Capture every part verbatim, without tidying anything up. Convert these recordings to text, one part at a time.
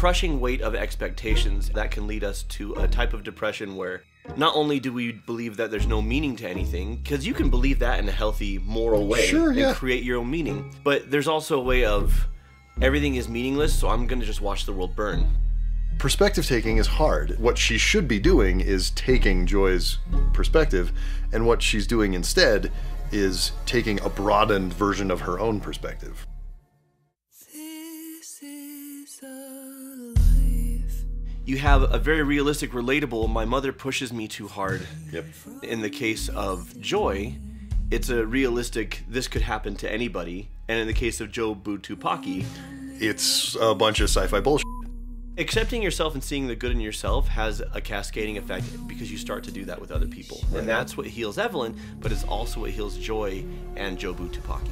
crushing weight of expectations that can lead us to a type of depression where not only do we believe that there's no meaning to anything, because you can believe that in a healthy, moral way sure, yeah. and create your own meaning, but there's also a way of everything is meaningless, so I'm gonna just watch the world burn. Perspective taking is hard. What she should be doing is taking Joy's perspective, and what she's doing instead is taking a broadened version of her own perspective. This is a life. You have a very realistic, relatable, my mother pushes me too hard. Yep. In the case of Joy, it's a realistic, this could happen to anybody. And in the case of JOBU TUPAKI, it's a bunch of sci-fi bullshit. accepting yourself and seeing the good in yourself has a cascading effect because you start to do that with other people. Right. And that's what heals Evelyn, but it's also what heals Joy and JOBU TUPAKI.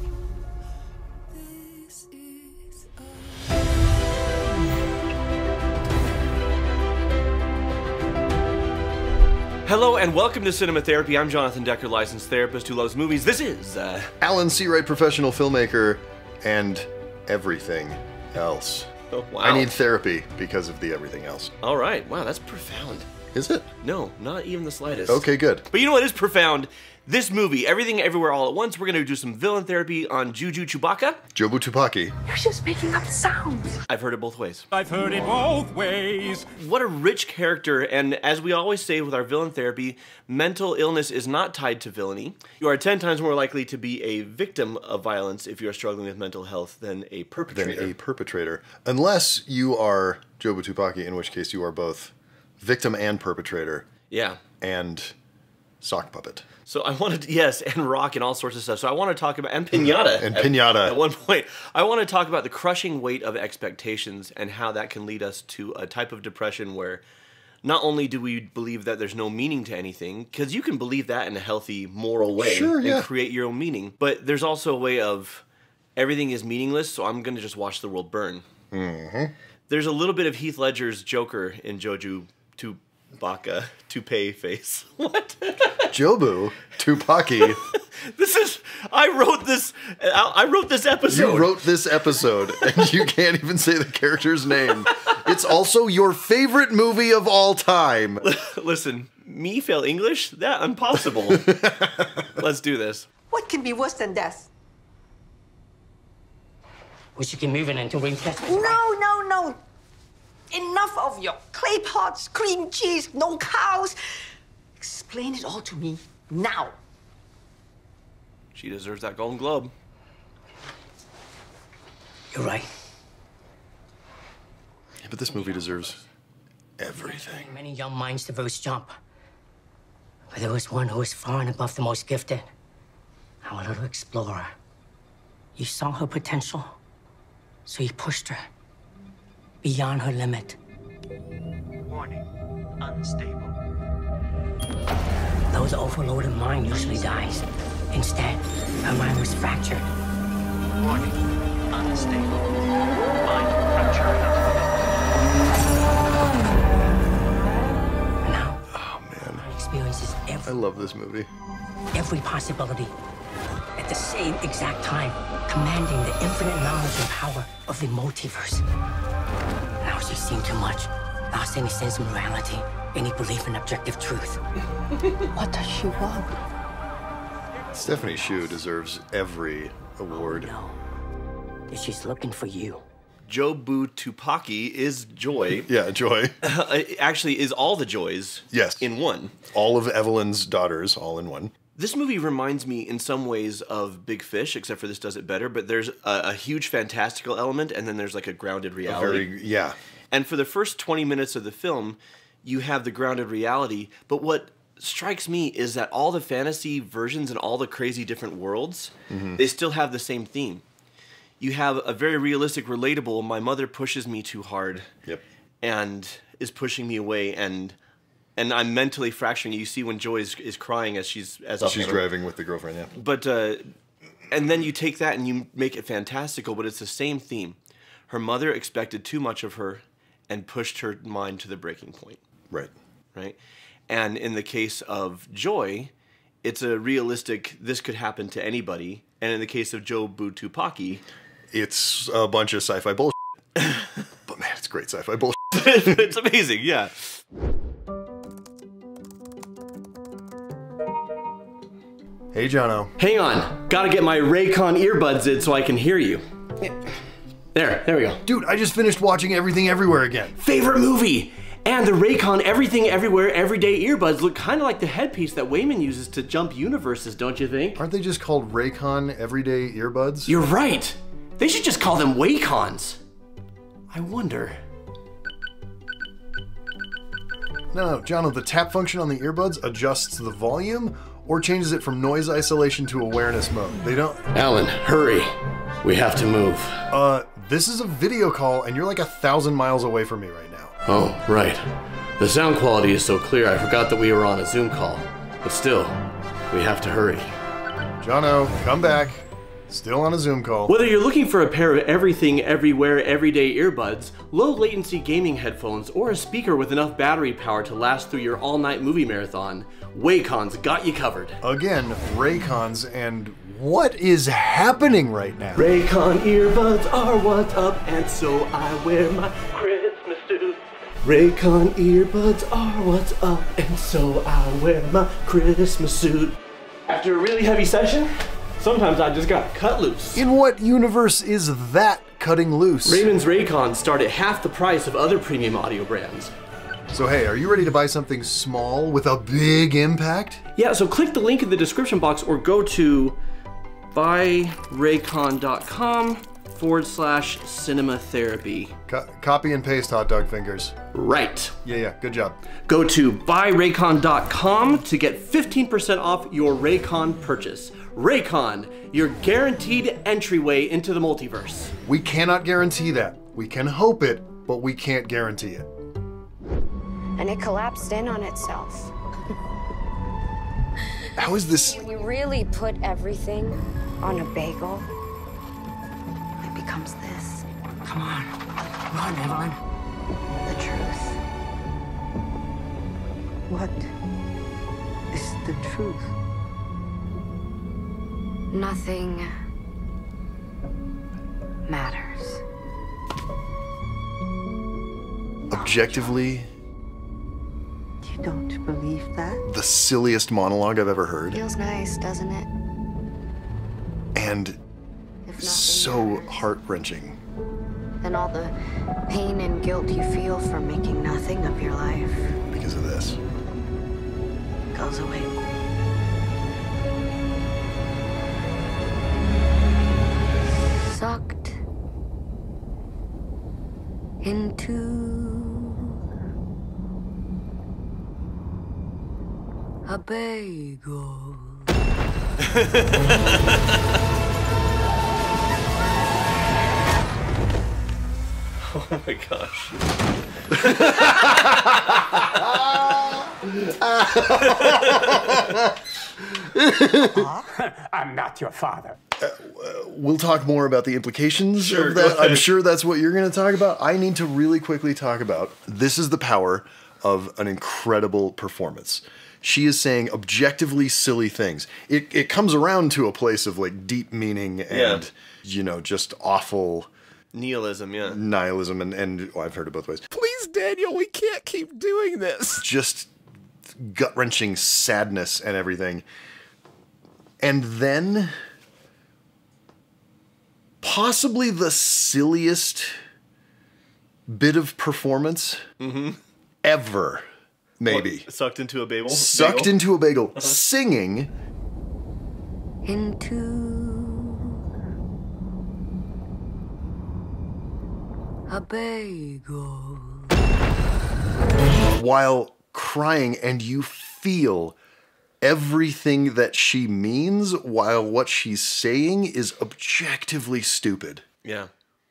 Hello and welcome to Cinema Therapy. I'm Jonathan Decker, licensed therapist who loves movies. This is uh... Alan Seawright, professional filmmaker, and everything else. Oh, wow. I need therapy because of the everything else. All right. Wow, that's profound. Is it? No, not even the slightest. Okay, good. But you know what is profound? This movie, Everything Everywhere All at Once. We're going to do some villain therapy on JOBU TUPAKI. JOBU TUPAKI. You're just making up sounds. I've heard it both ways. I've heard it both ways. What a rich character, and as we always say with our villain therapy, mental illness is not tied to villainy. You are ten times more likely to be a victim of violence if you are struggling with mental health than a perpetrator. Than a perpetrator. Unless you are JOBU TUPAKI, in which case you are both victim and perpetrator. Yeah. And sock puppet. So I wanted to, yes, and rock and all sorts of stuff. So I want to talk about, and pinata. And at, pinata. At one point. I want to talk about the crushing weight of expectations and how that can lead us to a type of depression where not only do we believe that there's no meaning to anything, because you can believe that in a healthy, moral way sure, yeah. and create your own meaning, but there's also a way of everything is meaningless, so I'm going to just watch the world burn. Mm-hmm. There's a little bit of Heath Ledger's Joker in JOBU TUPAKI. Baka, toupee face. What? JOBU TUPAKI. This is. I wrote this. I wrote this episode. You wrote this episode, and you can't even say the character's name. It's also your favorite movie of all time. Listen, me fail English? That impossible. Let's do this. What can be worse than death? We should keep moving until we test. No, no, no. Enough of your clay pots, cream cheese, no cows. Explain it all to me now. She deserves that Golden Globe. You're right. Yeah, but this movie deserves everything. Many young minds diverse jump. But there was one who was far and above the most gifted. Our little explorer. You saw her potential, so you pushed her beyond her limit. Warning, unstable. Those overloaded mind usually dies. Instead, her mind was fractured. Warning, unstable. Mind fractured. And now, Oh, man. her experiences I every, love this movie. every possibility at the same exact time, commanding the infinite knowledge and power of the multiverse. Now she's seen too much, lost any sense of morality, any belief in objective truth. What does she want? Stephanie Hsu deserves every award. No, that she's looking for you. JOBU TUPAKI is Joy. Yeah, Joy. Actually, is all the joys. Yes. In one. All of Evelyn's daughters, all in one. This movie reminds me in some ways of Big Fish, except for this does it better, but there's a, a huge fantastical element, and then there's like a grounded reality. A very, yeah. And for the first twenty minutes of the film, you have the grounded reality, but what strikes me is that all the fantasy versions and all the crazy different worlds, mm-hmm. they still have the same theme. You have a very realistic, relatable, my mother pushes me too hard yep. and is pushing me away, and and I'm mentally fracturing. You see when Joy is, is crying as she's as she's driving with the girlfriend, yeah. But uh, and then you take that and you make it fantastical, but it's the same theme. Her mother expected too much of her and pushed her mind to the breaking point. Right. Right? And in the case of Joy, it's a realistic, this could happen to anybody. And in the case of JOBU TUPAKI, it's a bunch of sci-fi bullshit. But man, it's great. great sci-fi bullshit. It's amazing, yeah. Hey, Jono. Hang on. Gotta get my Raycon earbuds in so I can hear you. There, there we go. Dude, I just finished watching Everything Everywhere again. Favorite movie! And the Raycon Everything Everywhere Everyday earbuds look kind of like the headpiece that Wayman uses to jump universes, don't you think? Aren't they just called Raycon Everyday Earbuds? You're right! They should just call them Waycons. I wonder. No, no, Jono, the tap function on the earbuds adjusts the volume or changes it from noise isolation to awareness mode. They don't... Alan, hurry. We have to move. Uh, this is a video call and you're like a thousand miles away from me right now. Oh, right. The sound quality is so clear I forgot that we were on a Zoom call. But still, we have to hurry. Jono, come back. Still on a Zoom call. Whether you're looking for a pair of everything, everywhere, everyday earbuds, low latency gaming headphones, or a speaker with enough battery power to last through your all-night movie marathon, Waycons got you covered. Again, Raycons, and what is happening right now? Raycon earbuds are what's up, and so I wear my Christmas suit. Raycon earbuds are what's up, and so I wear my Christmas suit. After a really heavy session, sometimes I just got cut loose. In what universe is that cutting loose? Raymond's Raycons start at half the price of other premium audio brands. So hey, are you ready to buy something small with a big impact? Yeah, so click the link in the description box or go to buyraycon.com forward slash cinema therapy. Co copy and paste, hot dog fingers. Right. Yeah, yeah, good job. Go to buy raycon dot com to get fifteen percent off your Raycon purchase. Raycon, your guaranteed entryway into the multiverse. We cannot guarantee that. We can hope it, but we can't guarantee it. And it collapsed in on itself. How is this? When you really put everything on a bagel, it becomes this. Come on. Come on, Evelyn. The truth. What is the truth? Nothing matters. Objectively, You don't believe that? the silliest monologue I've ever heard. Feels nice, doesn't it? And If nothing so matters, heart-wrenching. then all the pain and guilt you feel for making nothing of your life Because of this. goes away. Sucked into a bagel. Oh my gosh. I'm not your father. We'll talk more about the implications Sure, of go that. I'm ahead. sure that's what you're going to talk about. I need to really quickly talk about this is the power of an incredible performance. She is saying objectively silly things. It, it comes around to a place of like deep meaning and, Yeah. you know, just awful Nihilism, yeah. nihilism. And, and oh, I've heard it both ways. Please, Daniel, we can't keep doing this. Just gut-wrenching sadness and everything. And then possibly the silliest bit of performance ever, maybe. What, sucked into a bagel? Sucked bagel? into a bagel, singing Into a bagel. while crying, and you feel everything that she means while what she's saying is objectively stupid. Yeah.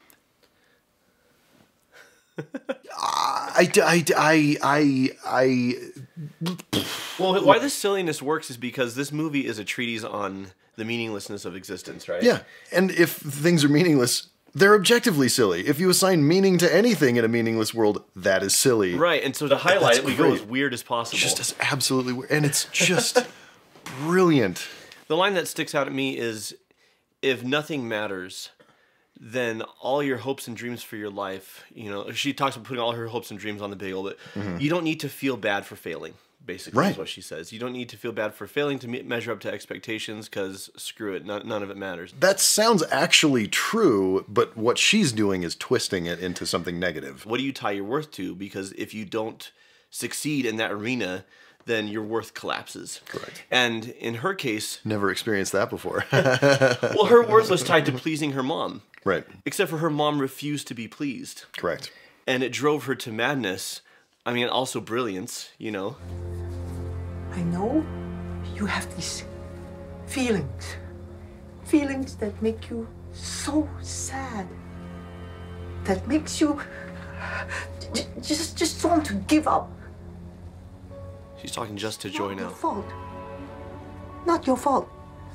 I, I, I, I, I, Well, why this silliness works is because this movie is a treatise on the meaninglessness of existence, right? yeah. And if things are meaningless, they're objectively silly. If you assign meaning to anything in a meaningless world, that is silly. Right, and so to highlight That's it, we go great. as weird as possible. Just as absolutely weird. And it's just brilliant. The line that sticks out at me is, if nothing matters, then all your hopes and dreams for your life, you know, she talks about putting all her hopes and dreams on the bagel, but mm-hmm. you don't need to feel bad for failing, basically, right. is what she says. You don't need to feel bad for failing to me measure up to expectations, because screw it, none, none of it matters. That sounds actually true, but what she's doing is twisting it into something negative. What do you tie your worth to? Because if you don't succeed in that arena, then your worth collapses. Correct. And in her case... Never experienced that before. Well, her worth was tied to pleasing her mom. Right. Except for her mom refused to be pleased. Correct. And it drove her to madness. I mean, also brilliance, you know. I know you have these feelings. Feelings that make you so sad. That makes you just, just want to give up. She's talking just to Joy now. Not your fault. Not your fault.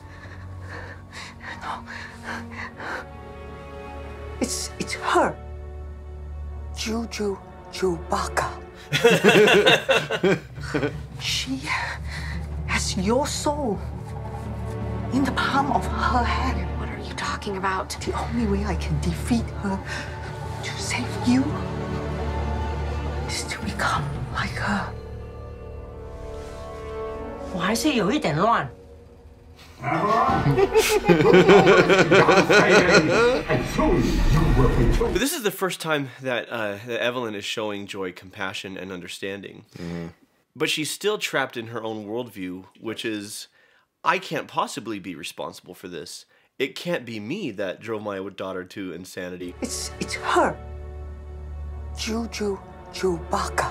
No. It's it's her. JOBU TUPAKI. She has your soul in the palm of her hand. What are you talking about? The only way I can defeat her to save you is to become like her. 我还是有一点乱。 But this is the first time that, uh, that Evelyn is showing Joy compassion and understanding. Mm-hmm. But she's still trapped in her own worldview, which is, I can't possibly be responsible for this. It can't be me that drove my daughter to insanity. It's, it's her. JOBU TUPAKI.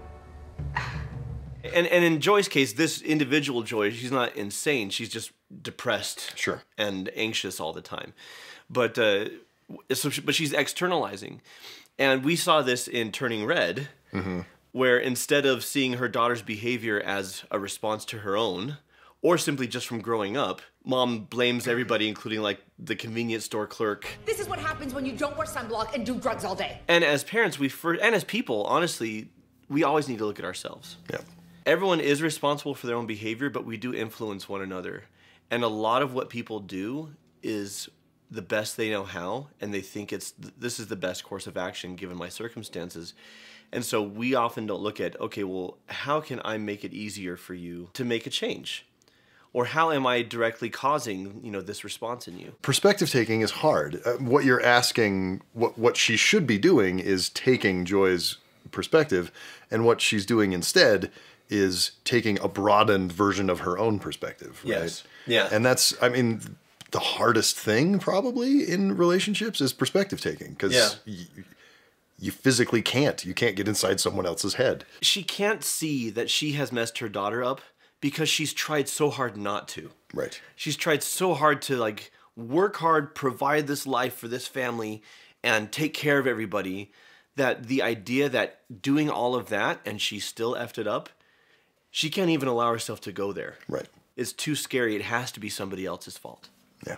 And, and in Joy's case, this individual Joy, she's not insane. She's just depressed, sure, and anxious all the time. But uh, so she, but she's externalizing, and we saw this in Turning Red, mm-hmm. where instead of seeing her daughter's behavior as a response to her own, or simply just from growing up, mom blames everybody, including like the convenience store clerk. This is what happens when you don't wear sunblock and do drugs all day. And as parents, we first, and as people, honestly, we always need to look at ourselves. Yeah. Everyone is responsible for their own behavior, but we do influence one another. And a lot of what people do is the best they know how, and they think it's this is the best course of action given my circumstances. And so we often don't look at, okay, well, how can I make it easier for you to make a change? Or how am I directly causing, you know, this response in you? Perspective taking is hard. Uh, what you're asking, what, what she should be doing is taking Joy's perspective, and what she's doing instead is taking a broadened version of her own perspective, right? Yes. Yeah. And that's, I mean, the hardest thing probably in relationships is perspective taking, because yeah. you, you physically can't. You can't get inside someone else's head. She can't see that she has messed her daughter up because she's tried so hard not to. Right. She's tried so hard to like work hard, provide this life for this family, and take care of everybody, that the idea that doing all of that and she still effed it up, she can't even allow herself to go there. Right. It's too scary. It has to be somebody else's fault. Yeah.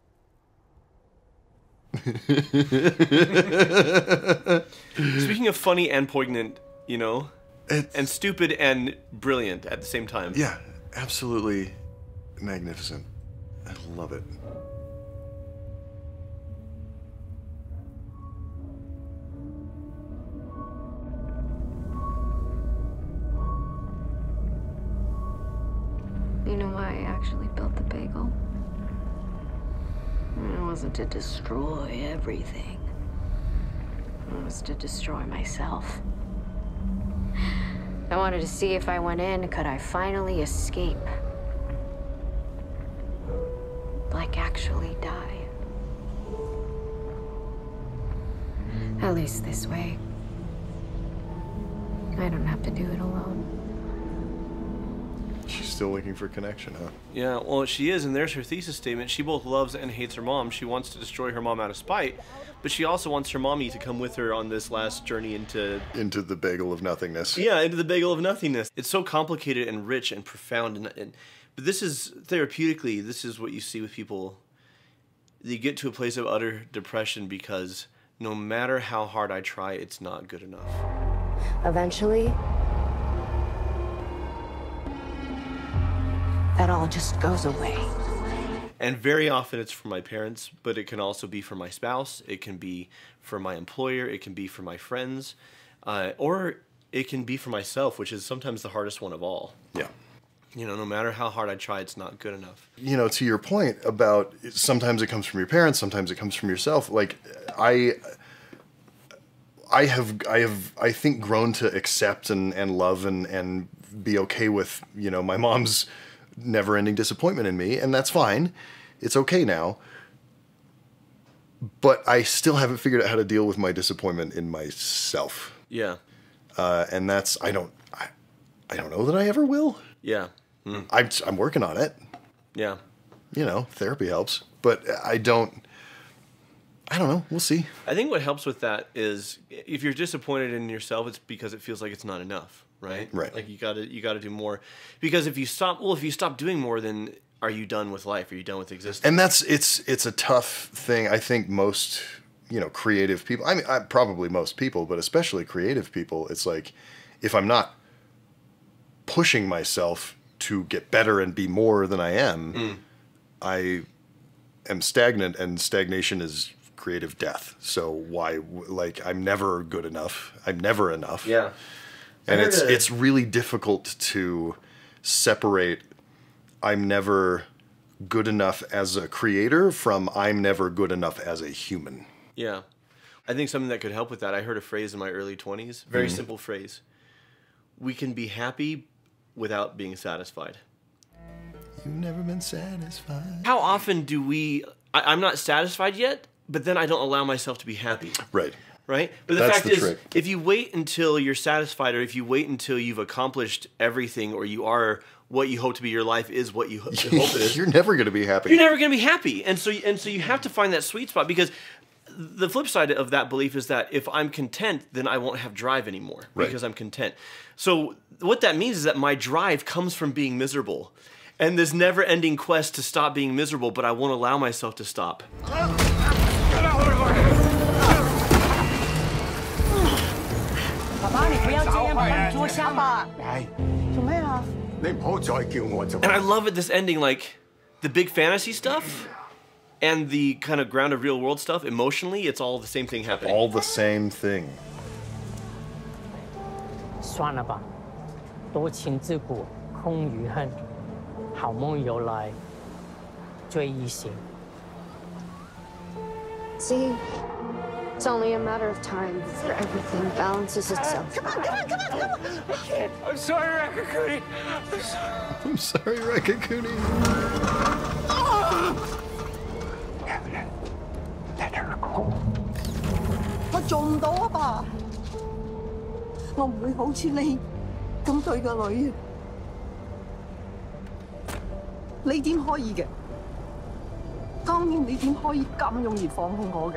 Speaking of funny and poignant, you know, it's, and stupid and brilliant at the same time. Yeah, absolutely magnificent. I love it. You know why I actually built the bagel? It wasn't to destroy everything. It was to destroy myself. I wanted to see if I went in, could I finally escape? Like actually die. At least this way. I don't have to do it alone. She's still looking for connection, huh? Yeah, well, she is, and there's her thesis statement. She both loves and hates her mom. She wants to destroy her mom out of spite, but she also wants her mommy to come with her on this last journey into... Into the bagel of nothingness. Yeah, into the bagel of nothingness. It's so complicated and rich and profound, and, and but this is, therapeutically, this is what you see with people. You get to a place of utter depression because no matter how hard I try, it's not good enough. Eventually, that all just goes away. And very often it's for my parents, but it can also be for my spouse. It can be for my employer. It can be for my friends. Uh, or it can be for myself, which is sometimes the hardest one of all. Yeah. You know, no matter how hard I try, it's not good enough. You know, to your point about sometimes it comes from your parents, sometimes it comes from yourself. Like, I... I have, I have, I think, grown to accept and, and love and, and be okay with, you know, my mom's never-ending disappointment in me, and that's fine. It's okay now. But I still haven't figured out how to deal with my disappointment in myself. Yeah. Uh, and that's, I don't, I, I don't know that I ever will. Yeah. Mm. I'm, I'm working on it. Yeah. You know, therapy helps, but I don't. I don't know. We'll see. I think what helps with that is if you're disappointed in yourself, it's because it feels like it's not enough, right? Right. Like you gotta you gotta do more. Because if you stop, well, if you stop doing more, then are you done with life? Are you done with existence? And that's it's it's a tough thing. I think most you know creative people. I mean, I, probably most people, but especially creative people. It's like if I'm not pushing myself to get better and be more than I am, mm. I am stagnant, and stagnation is creative death. So why, like, I'm never good enough. I'm never enough. Yeah. And it's a... it's really difficult to separate I'm never good enough as a creator from I'm never good enough as a human. Yeah. I think something that could help with that, I heard a phrase in my early twenties, very mm-hmm. simple phrase. We can be happy without being satisfied. You've never been satisfied. How often do we, I, I'm not satisfied yet, but then I don't allow myself to be happy. Right. Right? But the That's fact the is, trick. if you wait until you're satisfied, or if you wait until you've accomplished everything, or you are what you hope to be, your life is what you, ho- you hope it is. You're never going to be happy. You're never going to be happy. And so, and so you have to find that sweet spot, because the flip side of that belief is that if I'm content, then I won't have drive anymore, right. because I'm content. So what that means is that my drive comes from being miserable. And this never-ending quest to stop being miserable, but I won't allow myself to stop. And I love it, this ending, like, the big fantasy stuff and the kind of grounded real world stuff, emotionally, it's all the same thing happening. All the same thing. 算了吧，多情自古空余恨，好梦由来追忆醒。 See, it's only a matter of time before everything balances itself. Come on, come on, come on, come on! I can't. I'm sorry, Rakakuni. I'm sorry. I'm sorry, Rakakuni. Evelyn, let her go. 我做唔到啊，爸。我唔會好似你咁對個女。你點可以嘅？ 當然，你點可以咁容易放棄我嘅？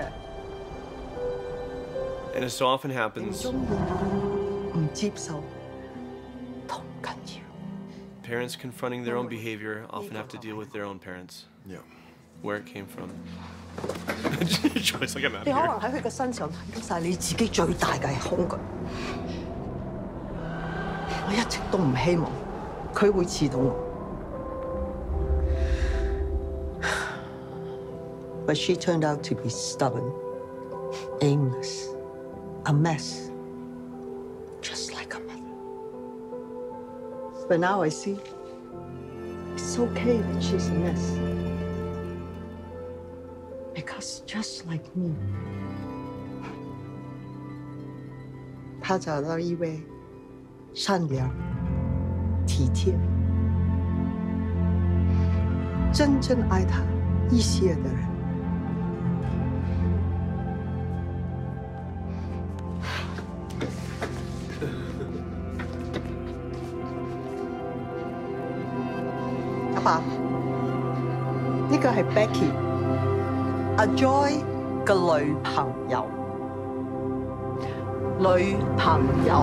And it so often happens. 唔接受，同緊要。 Parents confronting their own behavior often have to deal with their own parents. Yeah. Where it came from. Choice like I'm out 你 of 可 here. 能喺佢嘅身上睇到晒你自己最大嘅恐懼。我一直都唔希望佢會刺到我。 But she turned out to be stubborn, aimless, a mess, just like a mother. But now I see it's okay that she's a mess. Because just like me, 她找到一位善良、体贴、真正爱她一些的人。 阿爸，呢個係 Becky， 阿 Joy 嘅女朋友，女朋友。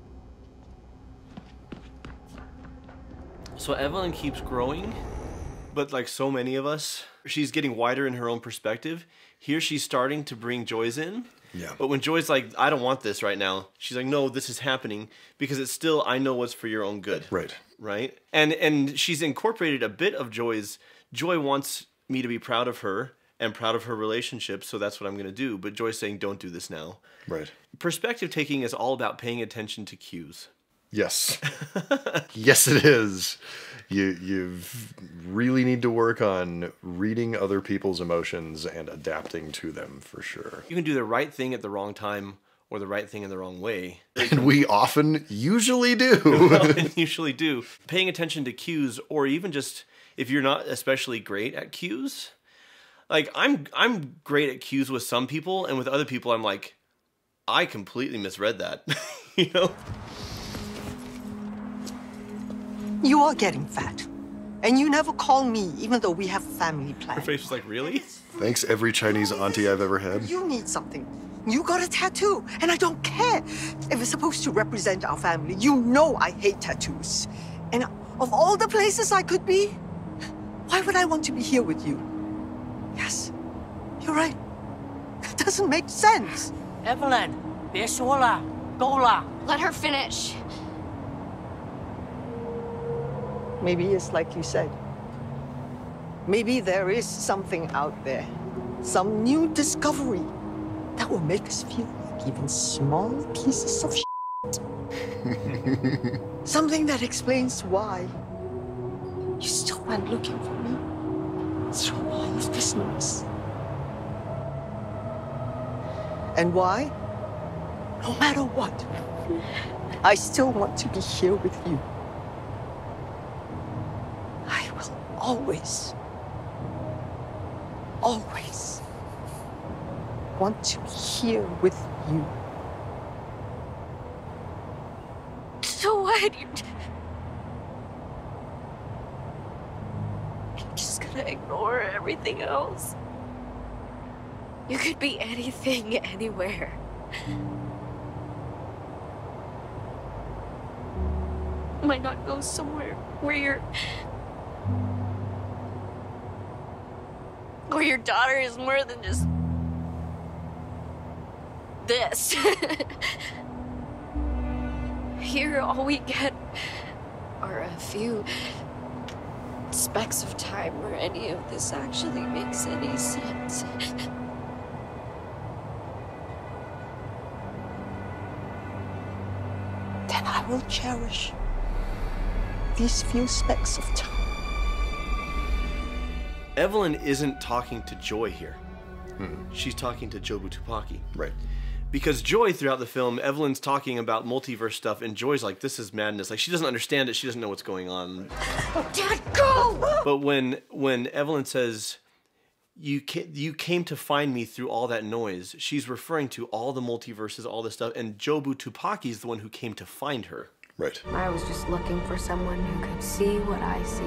So Evelyn keeps growing, But like so many of us, she's getting wider in her own perspective. Here she's starting to bring Joy's in. Yeah. But when Joy's like, I don't want this right now, she's like, no, this is happening because it's still, I know what's for your own good. Right. Right? And and she's incorporated a bit of Joy's. Joy wants me to be proud of her and proud of her relationship, so that's what I'm going to do. But Joy's saying, don't do this now. Right. Perspective taking is all about paying attention to cues. Yes. Yes, it is. You you really need to work on reading other people's emotions and adapting to them for sure. You can do the right thing at the wrong time or the right thing in the wrong way. And we often usually do. Well, usually do. Paying attention to cues, or even just if you're not especially great at cues. Like I'm I'm great at cues with some people, and with other people I'm like, I completely misread that. You know? You are getting fat. And you never call me, even though we have a family plan. Her face was like, really? Thanks, every Chinese auntie I've ever had. You need something. You got a tattoo, and I don't care. If it's supposed to represent our family, you know I hate tattoos. And of all the places I could be, why would I want to be here with you? Yes, you're right. That doesn't make sense. Evelyn, 别说了，够了。 Let her finish. Maybe it's like you said. Maybe there is something out there, some new discovery that will make us feel like even smaller pieces of shit. Something that explains why you still went looking for me through all of this noise. And why? No matter what, I still want to be here with you. I will always, always want to be here with you. So what? You're just gonna ignore everything else? You could be anything, anywhere. Why not go somewhere where you're... where your daughter is more than just... this. Here, all we get are a few specks of time where any of this actually makes any sense. Then I will cherish these few specks of time. Evelyn isn't talking to Joy here. Hmm. She's talking to Jobu Tupaki. Right. Because Joy, throughout the film, Evelyn's talking about multiverse stuff, and Joy's like, this is madness. Like, she doesn't understand it. She doesn't know what's going on. Dad, go! But when when Evelyn says, you, ca- you came to find me through all that noise, she's referring to all the multiverses, all this stuff, and Jobu Tupaki is the one who came to find her. Right. I was just looking for someone who could see what I see.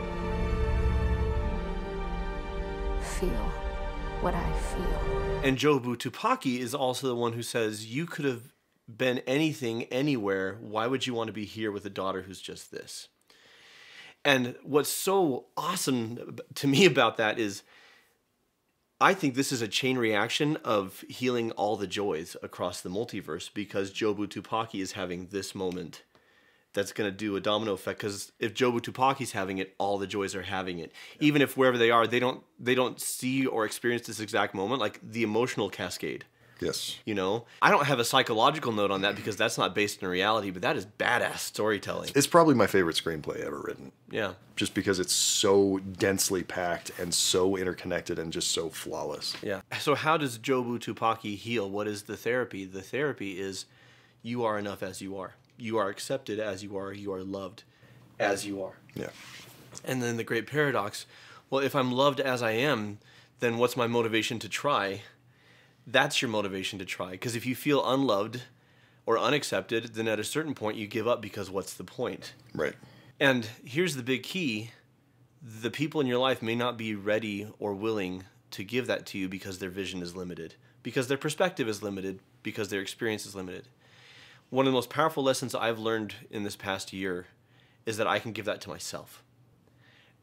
Feel what I feel. And Jobu Tupaki is also the one who says, you could have been anything, anywhere. Why would you want to be here with a daughter who's just this? And what's so awesome to me about that is, I think this is a chain reaction of healing all the joys across the multiverse, because Jobu Tupaki is having this moment that's going to do a domino effect, because if Jobu Tupaki's having it, all the joys are having it. Yeah. Even if wherever they are, they don't they don't see or experience this exact moment, like the emotional cascade. Yes. You know? I don't have a psychological note on that because that's not based in reality, but that is badass storytelling. It's probably my favorite screenplay ever written. Yeah. Just because it's so densely packed and so interconnected and just so flawless. Yeah. So how does Jobu Tupaki heal? What is the therapy? The therapy is, you are enough as you are. You are accepted as you are. You are loved as you are. Yeah. And then the great paradox, well, if I'm loved as I am, then what's my motivation to try? That's your motivation to try. Because if you feel unloved or unaccepted, then at a certain point you give up, because what's the point? Right. And here's the big key. The people in your life may not be ready or willing to give that to you because their vision is limited, because their perspective is limited, because their experience is limited. One of the most powerful lessons I've learned in this past year is that I can give that to myself.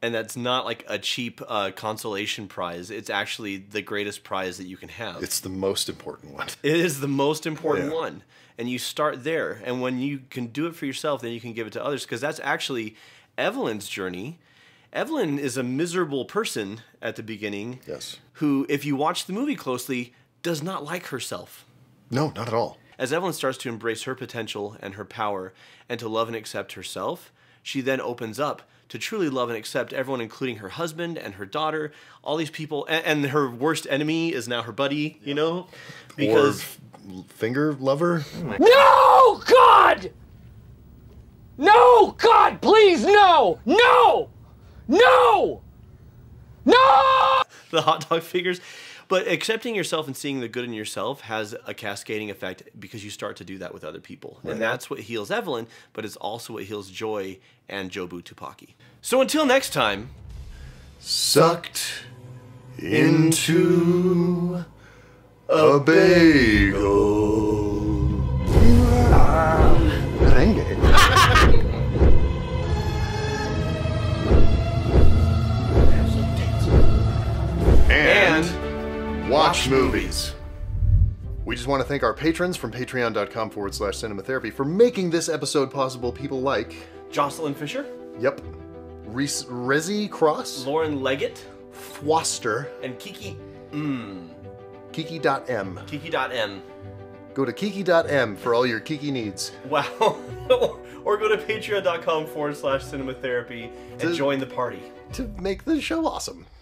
And that's not like a cheap uh, consolation prize. It's actually the greatest prize that you can have. It's the most important one. It is the most important Yeah. one. And you start there. And when you can do it for yourself, then you can give it to others. Because that's actually Evelyn's journey. Evelyn is a miserable person at the beginning. Yes. Who, if you watch the movie closely, does not like herself. No, not at all. As Evelyn starts to embrace her potential and her power and to love and accept herself, she then opens up to truly love and accept everyone, including her husband and her daughter, all these people. And, and her worst enemy is now her buddy, you know? Because Or f- finger lover? No, God! No, God, please, no! No! No! No! the hot dog figures. But accepting yourself and seeing the good in yourself has a cascading effect because you start to do that with other people. Right. And that's what heals Evelyn, but it's also what heals Joy and Jobu Tupaki. So until next time... Sucked into a bagel. Merengue. and... Watch movies. We just want to thank our patrons from patreon.com forward slash cinematherapy for making this episode possible. People like... Jocelyn Fisher. Yep. Reese, Rezi Cross. Lauren Leggett. Foster. And Kiki... Mmm. Kiki.m. Kiki.m. Go to Kiki.m for all your Kiki needs. Wow. Or go to patreon.com forward slash cinematherapy and to, join the party. To make the show awesome.